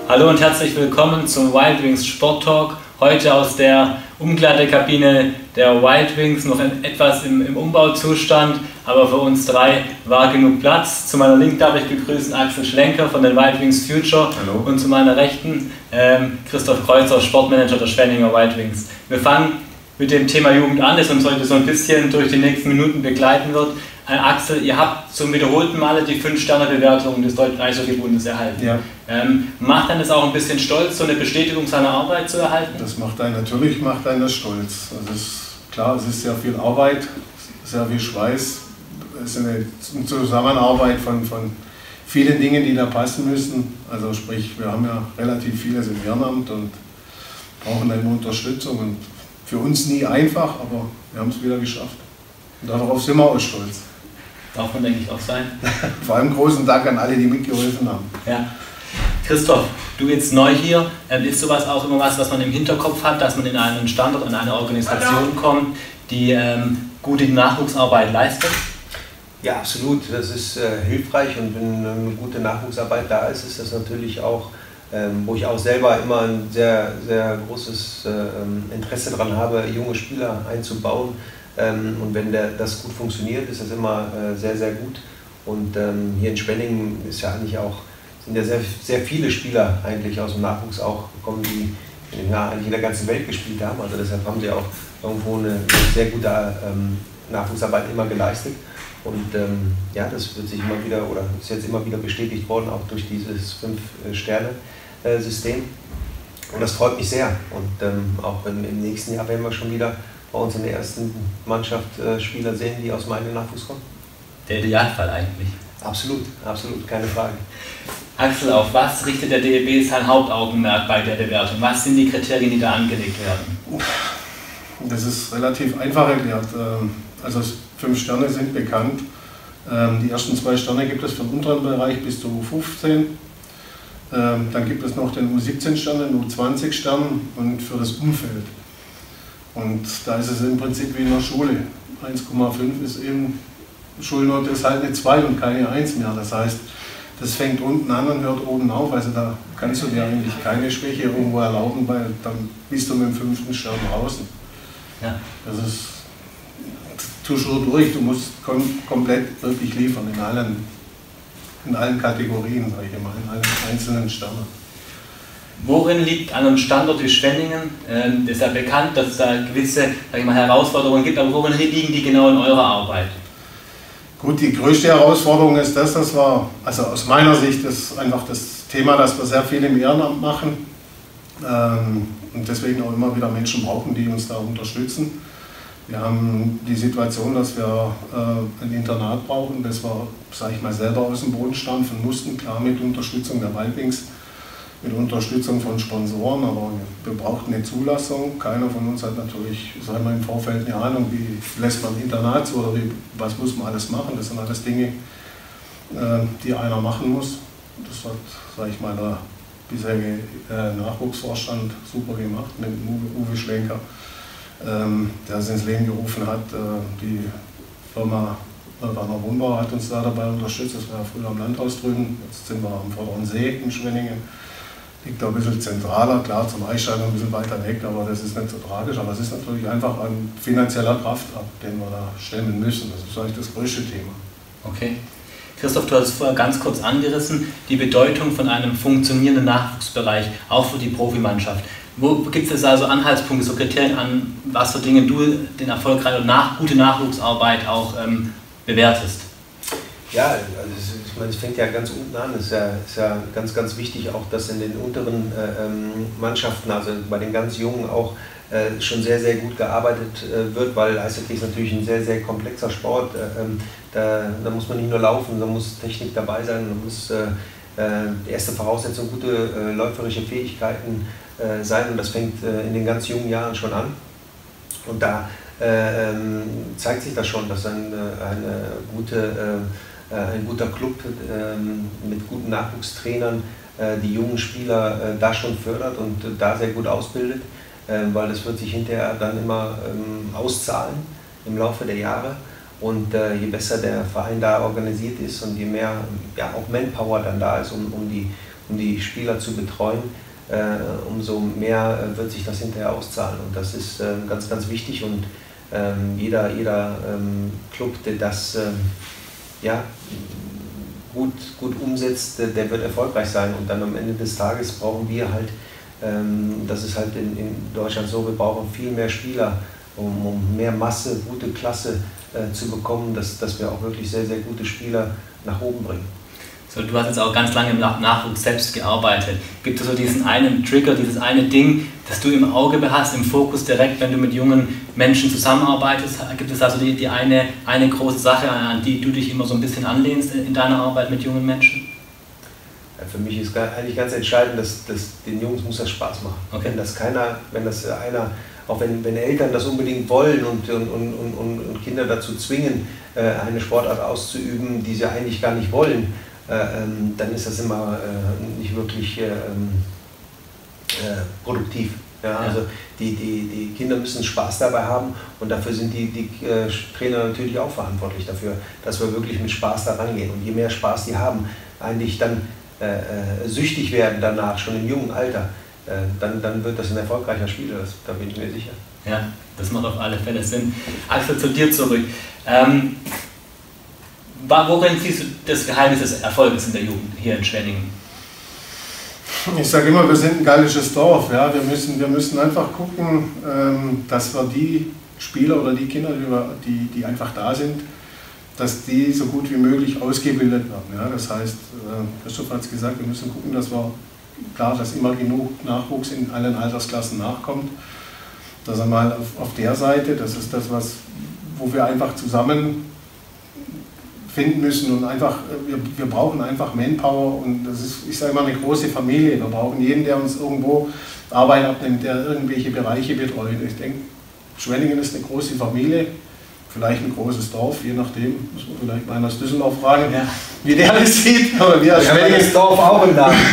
Hallo und herzlich willkommen zum Wild Wings Sport Talk. Heute aus der Umkleidekabine der Wild Wings, noch etwas im Umbauzustand, aber für uns drei war genug Platz. Zu meiner Linken darf ich begrüßen Axel Schlenker von den Wild Wings Future. Hallo. Und zu meiner Rechten Christoph Kreuzer, Sportmanager der Schwenninger Wild Wings. Wir fangen mit dem Thema Jugend an, das uns heute so ein bisschen durch die nächsten Minuten begleiten wird. Axel, ihr habt zum wiederholten Male die 5-Sterne-Bewertung des Deutschen Eishockeybundes erhalten. Ja. Macht dann das auch ein bisschen stolz, so eine Bestätigung seiner Arbeit zu erhalten? Das macht einen natürlich das stolz. Also es ist klar, es ist sehr viel Arbeit, sehr viel Schweiß. Es ist eine Zusammenarbeit von vielen Dingen, die da passen müssen. Also sprich, wir haben ja relativ vieles im Ehrenamt und brauchen eine Unterstützung. Und für uns nie einfach, aber wir haben es wieder geschafft. Und darauf sind wir auch stolz. Darf man, denke ich, auch sein. Vor allem großen Dank an alle, die mitgeholfen haben. Ja. Christoph, du jetzt neu hier, ist sowas auch immer was man im Hinterkopf hat, dass man in einen Standort, in eine Organisation kommt, die gute Nachwuchsarbeit leistet? Ja, absolut. Das ist hilfreich, und wenn eine gute Nachwuchsarbeit da ist, ist das natürlich auch, wo ich auch selber immer ein sehr, sehr großes Interesse daran habe, junge Spieler einzubauen. Und wenn das gut funktioniert, ist das immer sehr, sehr gut. Und hier in Schwenningen ist ja eigentlich auch, sind ja sehr, sehr viele Spieler eigentlich aus dem Nachwuchs auch gekommen, die eigentlich in der ganzen Welt gespielt haben. Also deshalb haben sie auch irgendwo eine sehr gute Nachwuchsarbeit immer geleistet. Und ja, das wird sich immer wieder, oder ist jetzt immer wieder bestätigt worden, auch durch dieses 5-Sterne-System. Und das freut mich sehr. Und auch im nächsten Jahr werden wir schon wieder bei uns in der ersten Mannschaft Spieler sehen, die aus meinem Nachwuchs kommen. Der Idealfall eigentlich. Absolut, absolut, keine Frage. Axel, auf was richtet der DEB sein Hauptaugenmerk bei der Bewertung? Was sind die Kriterien, die da angelegt werden? Das ist relativ einfach erklärt. Also 5 Sterne sind bekannt. Die ersten 2 Sterne gibt es für den unteren Bereich bis zu U15. Dann gibt es noch den U17-Stern, den U20-Stern und für das Umfeld. Und da ist es im Prinzip wie in der Schule. 1,5 ist eben, Schulnote ist halt eine 2 und keine 1 mehr. Das heißt, das fängt unten an und hört oben auf. Also da kannst du dir eigentlich keine Schwäche irgendwo erlauben, weil dann bist du mit dem 5. Stern draußen. Ja. Das ist, tust du durch, du musst komplett wirklich liefern in allen Kategorien, sage ich immer, in allen einzelnen Sternen. Worin liegt an einem Standort wie Schwenningen? Ist ja bekannt, dass es da gewisse, sag ich mal, Herausforderungen gibt, aber worin liegen die genau in eurer Arbeit? Gut, die größte Herausforderung ist das war, also aus meiner Sicht, ist einfach das Thema, dass wir sehr viel im Ehrenamt machen und deswegen auch immer wieder Menschen brauchen, die uns da unterstützen. Wir haben die Situation, dass wir ein Internat brauchen, das wir, sage ich mal, selber aus dem Boden stampfen mussten, klar mit Unterstützung der Wild Wings, mit Unterstützung von Sponsoren, aber wir brauchten eine Zulassung. Keiner von uns hat natürlich, sagen wir, im Vorfeld eine Ahnung, wie lässt man ein Internat zu oder was muss man alles machen. Das sind alles Dinge, die einer machen muss. Das hat, sage ich mal, der bisherige Nachwuchsvorstand super gemacht mit Uwe Schlenker, der es ins Leben gerufen hat. Die Firma Werner Wohnbau hat uns da dabei unterstützt. Das war ja früher am Landhaus drüben, jetzt sind wir am Vorderen See in Schwenningen. Liegt da ein bisschen zentraler, klar zum Eichstein ein bisschen weiter weg, aber das ist nicht so tragisch. Aber es ist natürlich einfach ein finanzieller Kraftab, den wir da stemmen müssen. Das ist eigentlich das größte Thema. Okay. Christoph, du hast es vorher ganz kurz angerissen, die Bedeutung von einem funktionierenden Nachwuchsbereich, auch für die Profimannschaft. Wo gibt es also Anhaltspunkte, so Kriterien an, was für Dinge du den erfolgreichen und gute Nachwuchsarbeit auch bewertest? Ja, also ich meine, es fängt ja ganz unten an. Es ist ja ganz, ganz wichtig auch, dass in den unteren Mannschaften, also bei den ganz Jungen auch schon sehr, sehr gut gearbeitet wird, weil Eishockey ist natürlich ein sehr, sehr komplexer Sport. Da muss man nicht nur laufen, da muss Technik dabei sein, da muss die erste Voraussetzung gute läuferische Fähigkeiten sein, und das fängt in den ganz jungen Jahren schon an. Und da zeigt sich das schon, dass ein guter Club mit guten Nachwuchstrainern die jungen Spieler da schon fördert und da sehr gut ausbildet, weil das wird sich hinterher dann immer auszahlen im Laufe der Jahre. Und je besser der Verein da organisiert ist und je mehr auch Manpower dann da ist, um um die Spieler zu betreuen, umso mehr wird sich das hinterher auszahlen. Und das ist ganz, ganz wichtig. Und jeder Club, der das gut umsetzt, der wird erfolgreich sein. Und dann am Ende des Tages brauchen wir halt, das ist halt in Deutschland so, wir brauchen viel mehr Spieler, um mehr Masse, gute Klasse zu bekommen, dass wir auch wirklich sehr, sehr gute Spieler nach oben bringen. So, du hast jetzt auch ganz lange im Nachwuchs selbst gearbeitet. Gibt es so diesen einen Trigger, dieses eine Ding, das du im Auge behast, im Fokus direkt, wenn du mit jungen Menschen zusammenarbeitest? Gibt es also die eine große Sache, an die du dich immer so ein bisschen anlehnst in deiner Arbeit mit jungen Menschen? Ja, für mich ist eigentlich ganz entscheidend, dass den Jungs muss das Spaß machen. Okay. Auch wenn Eltern das unbedingt wollen und Kinder dazu zwingen, eine Sportart auszuüben, die sie eigentlich gar nicht wollen, dann ist das immer nicht wirklich produktiv. Ja, also die Kinder müssen Spaß dabei haben und dafür sind die Trainer natürlich auch verantwortlich dafür, dass wir wirklich mit Spaß da rangehen. Und je mehr Spaß die haben, eigentlich dann süchtig werden danach, schon im jungen Alter, dann wird das ein erfolgreicher Spieler, da bin ich mir sicher. Ja, das macht auf alle Fälle Sinn. Axel, zu dir zurück. Worin siehst du das Geheimnis des Erfolges in der Jugend hier in Schwenningen? Ich sage immer, wir sind ein gallisches Dorf. Ja? Wir müssen einfach gucken, dass wir die Spieler oder die Kinder, die einfach da sind, dass die so gut wie möglich ausgebildet werden. Ja? Das heißt, Christoph hat es gesagt, wir müssen gucken, dass immer genug Nachwuchs in allen Altersklassen nachkommt. Das einmal auf der Seite, das ist das, wo wir einfach zusammen finden müssen und einfach, wir brauchen einfach Manpower und das ist, ich sage mal, eine große Familie. Wir brauchen jeden, der uns irgendwo Arbeit abnimmt, der irgendwelche Bereiche betreut. Ich denke, Schwenningen ist eine große Familie, vielleicht ein großes Dorf, je nachdem, muss man vielleicht mal aus Düsseldorf fragen, wie der das sieht. Aber wir haben das Dorf auch im Namen.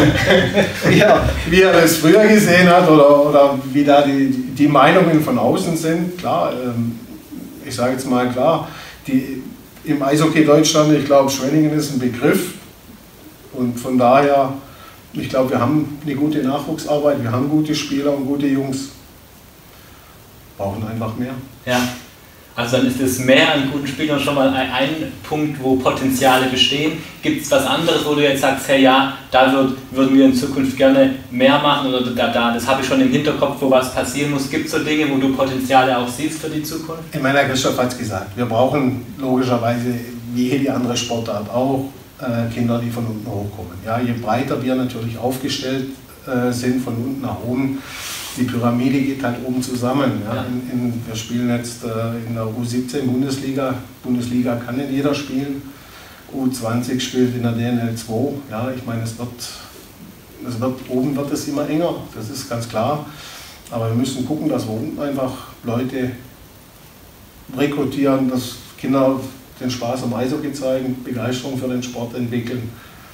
wie er das früher gesehen hat oder wie da die Meinungen von außen sind. Klar, ich sage jetzt mal klar, im Eishockey Deutschland, ich glaube, Schwenningen ist ein Begriff und von daher, ich glaube, wir haben eine gute Nachwuchsarbeit, wir haben gute Spieler und gute Jungs, brauchen einfach mehr. Ja, also dann ist das Mehr an guten Spielern schon mal ein Punkt, wo Potenziale bestehen. Gibt es was anderes, wo du jetzt sagst, hey ja, da würden wir in Zukunft gerne mehr machen oder das habe ich schon im Hinterkopf, wo was passieren muss. Gibt es so Dinge, wo du Potenziale auch siehst für die Zukunft? Ich meine, Herr Christoph hat es gesagt, wir brauchen logischerweise, wie jede andere Sportart auch, Kinder, die von unten hochkommen. Ja, je breiter wir natürlich aufgestellt sind, von unten nach oben, die Pyramide geht halt oben zusammen. Ja. Wir spielen jetzt in der U17 Bundesliga. Bundesliga kann nicht jeder spielen. U20 spielt in der DNL 2. Ja, ich meine, oben wird es immer enger, das ist ganz klar. Aber wir müssen gucken, dass wir unten einfach Leute rekrutieren, dass Kinder den Spaß am Eishockey zeigen, Begeisterung für den Sport entwickeln.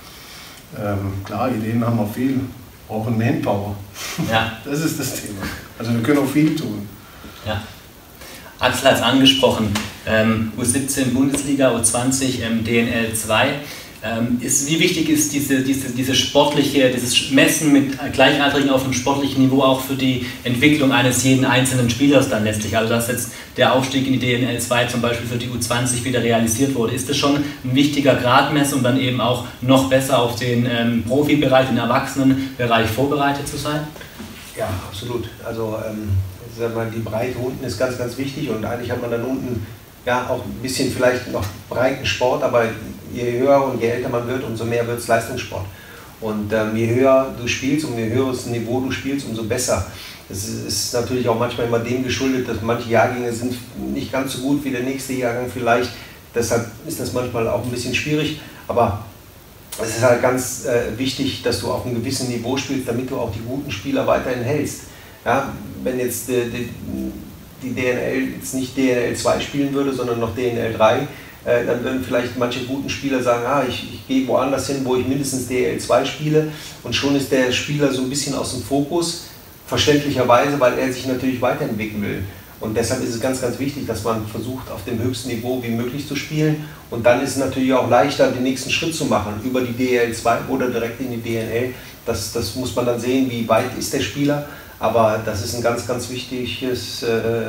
Klar, Ideen haben wir viel. Brauchen Manpower. Ja. Das ist das Thema. Also wir können auch viel tun. Ja. Axel hat es angesprochen, U17 Bundesliga, U20 DNL 2. Wie wichtig ist dieses sportliche, dieses Messen mit Gleichaltrigen auf einem sportlichen Niveau auch für die Entwicklung eines jeden einzelnen Spielers dann letztlich? Also dass jetzt der Aufstieg in die DNL 2 zum Beispiel für die U20 wieder realisiert wurde. Ist das schon ein wichtiger Gradmesser, um dann eben auch noch besser auf den Profibereich, den Erwachsenenbereich vorbereitet zu sein? Ja, absolut. Also die Breite unten ist ganz, ganz wichtig und eigentlich hat man dann unten ja auch ein bisschen vielleicht noch breiten Sport, aber je höher und je älter man wird, umso mehr wird es Leistungssport. Und je höher du spielst und je höheres Niveau du spielst, umso besser. Das ist natürlich auch manchmal immer dem geschuldet, dass manche Jahrgänge sind nicht ganz so gut wie der nächste Jahrgang vielleicht. Deshalb ist das manchmal auch ein bisschen schwierig. Aber es ist halt ganz wichtig, dass du auf einem gewissen Niveau spielst, damit du auch die guten Spieler weiterhin hältst. Ja, wenn jetzt die DNL jetzt nicht DNL 2 spielen würde, sondern noch DNL 3, dann würden vielleicht manche guten Spieler sagen, ich gehe woanders hin, wo ich mindestens DNL 2 spiele und schon ist der Spieler so ein bisschen aus dem Fokus, verständlicherweise, weil er sich natürlich weiterentwickeln will. Und deshalb ist es ganz, ganz wichtig, dass man versucht, auf dem höchsten Niveau wie möglich zu spielen. Und dann ist es natürlich auch leichter, den nächsten Schritt zu machen, über die DEL 2 oder direkt in die DNL. Das muss man dann sehen, wie weit ist der Spieler. Aber das ist ein ganz, ganz wichtiges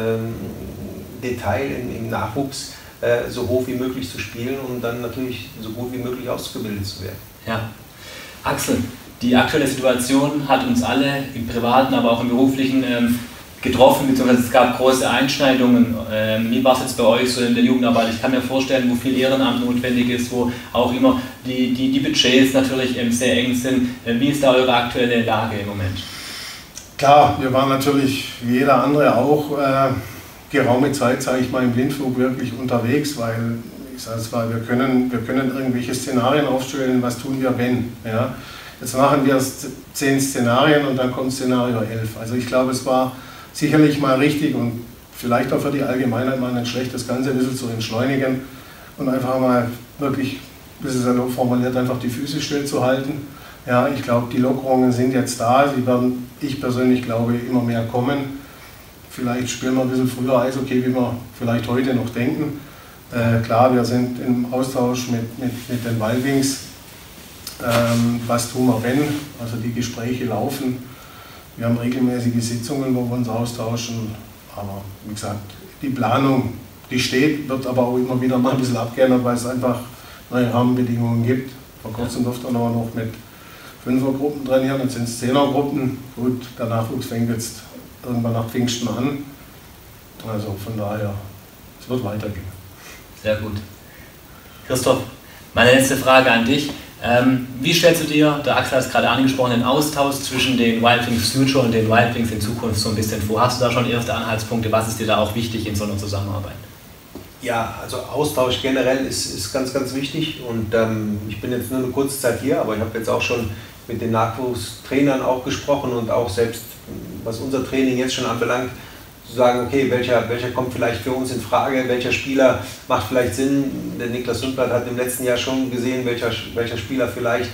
Detail im Nachwuchs, so hoch wie möglich zu spielen und dann natürlich so gut wie möglich ausgebildet zu werden. Ja. Axel, die aktuelle Situation hat uns alle im Privaten, aber auch im Beruflichen getroffen, beziehungsweise es gab große Einschneidungen. Wie war es jetzt bei euch so in der Jugendarbeit? Ich kann mir vorstellen, wo viel Ehrenamt notwendig ist, wo auch immer die Budgets natürlich sehr eng sind. Wie ist da eure aktuelle Lage im Moment? Klar, wir waren natürlich wie jeder andere auch geraume Zeit, sage ich mal, im Blindflug wirklich unterwegs, weil ich sage es mal, wir können irgendwelche Szenarien aufstellen, was tun wir wenn. Ja? Jetzt machen wir 10 Szenarien und dann kommt Szenario 11. Also ich glaube, es war sicherlich mal richtig und vielleicht auch für die Allgemeinheit mal nicht schlecht, das Ganze ein bisschen zu entschleunigen und einfach mal wirklich, das ist ja noch formuliert, einfach die Füße still zu halten. Ja, ich glaube, die Lockerungen sind jetzt da, sie werden, ich persönlich glaube, immer mehr kommen. Vielleicht spielen wir ein bisschen früher Eishockey, wie wir vielleicht heute noch denken. Klar, wir sind im Austausch mit den Wildwings. Was tun wir wenn? Also die Gespräche laufen. Wir haben regelmäßige Sitzungen, wo wir uns austauschen. Aber wie gesagt, die Planung, die steht, wird aber auch immer wieder mal ein bisschen abgeändert, weil es einfach neue Rahmenbedingungen gibt. Vor kurzem durfte man noch mit 5er-Gruppen trainieren, jetzt sind es 10er-Gruppen. Gut, der Nachwuchs fängt jetzt irgendwann nach Pfingsten an. Also von daher, es wird weitergehen. Sehr gut. Christoph, meine letzte Frage an dich. Wie stellst du dir, der Axel hat es gerade angesprochen, den Austausch zwischen den Wild Wings Future und den Wild Wings in Zukunft so ein bisschen vor? Hast du da schon erste Anhaltspunkte? Was ist dir da auch wichtig in so einer Zusammenarbeit? Ja, also Austausch generell ist ganz, ganz wichtig und ich bin jetzt nur eine kurze Zeit hier, aber ich habe jetzt auch schon mit den Nachwuchstrainern auch gesprochen und auch selbst, was unser Training jetzt schon anbelangt, zu sagen, okay, welcher kommt vielleicht für uns in Frage, welcher Spieler macht vielleicht Sinn. Der Niklas Sundblatt hat im letzten Jahr schon gesehen, welcher Spieler vielleicht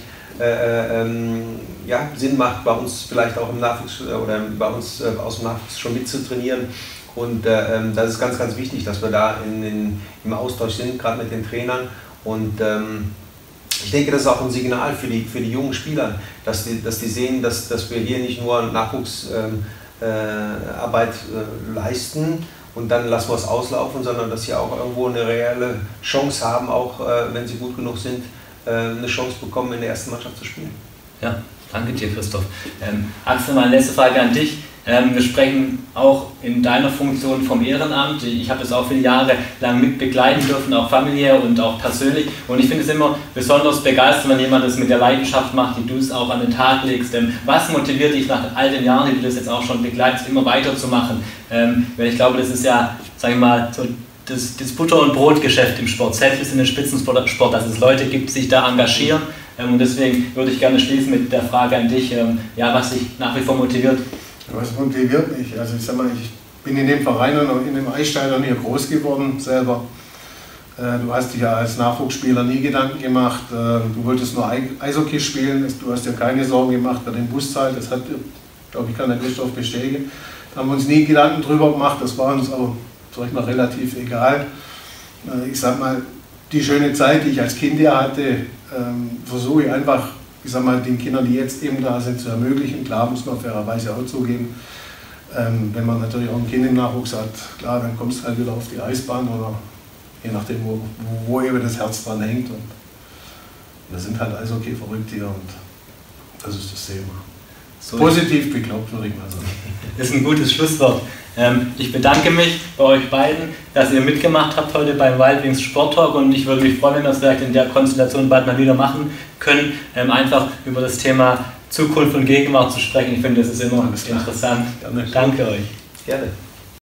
ja, Sinn macht, bei uns vielleicht auch im Nachwuchs oder bei uns aus dem Nachwuchs schon mitzutrainieren. Und das ist ganz, ganz wichtig, dass wir da im Austausch sind, gerade mit den Trainern. Und ich denke, das ist auch ein Signal für die jungen Spieler, dass die sehen, dass wir hier nicht nur Nachwuchsarbeit leisten und dann lassen wir es auslaufen, sondern dass sie auch irgendwo eine reelle Chance haben, auch wenn sie gut genug sind, eine Chance bekommen, in der ersten Mannschaft zu spielen. Ja, danke dir, Christoph. Axel, meine letzte Frage an dich. Wir sprechen auch in deiner Funktion vom Ehrenamt. Ich habe das auch viele Jahre lang mit begleiten dürfen, auch familiär und auch persönlich. Und ich finde es immer besonders begeisternd, wenn jemand das mit der Leidenschaft macht, die du es auch an den Tag legst. Was motiviert dich nach all den Jahren, die du das jetzt auch schon begleitest, immer weiterzumachen? Weil ich glaube, das ist ja, sage ich mal, so das Butter- und Brotgeschäft im Sport. Selbst ist in den Spitzensport, dass es Leute gibt, die sich da engagieren. Und deswegen würde ich gerne schließen mit der Frage an dich, ja, was dich nach wie vor motiviert. Was motiviert mich? Also ich sag mal, ich bin in dem Verein und in dem Eisstadion hier groß geworden selber. Du hast dir ja als Nachwuchsspieler nie Gedanken gemacht. Du wolltest nur Eishockey spielen, du hast dir keine Sorgen gemacht bei dem Buszeit. Das hat, glaube ich, kann der Christoph bestätigen. Da haben wir uns nie Gedanken drüber gemacht, das war uns auch, sag ich mal, relativ egal. Ich sag mal, die schöne Zeit, die ich als Kind hier hatte, versuche ich einfach, ich sag mal, den Kindern, die jetzt eben da sind, zu ermöglichen. Klar, muss man fairerweise auch zugeben. Wenn man natürlich auch ein Kind im Nachwuchs hat, klar, dann kommst du halt wieder auf die Eisbahn oder je nachdem, wo eben das Herz dran hängt. Und wir sind halt Eishockey-verrückt hier und das ist das Thema. So positiv beglaubt, würde ich mal sagen. Das ist ein gutes Schlusswort. Ich bedanke mich bei euch beiden, dass ihr mitgemacht habt heute beim Wild Wings Sport Talk und ich würde mich freuen, wenn wir das vielleicht in der Konstellation bald mal wieder machen können, einfach über das Thema Zukunft und Gegenwart zu sprechen. Ich finde, das ist immer interessant. Gerne. Danke euch. Gerne.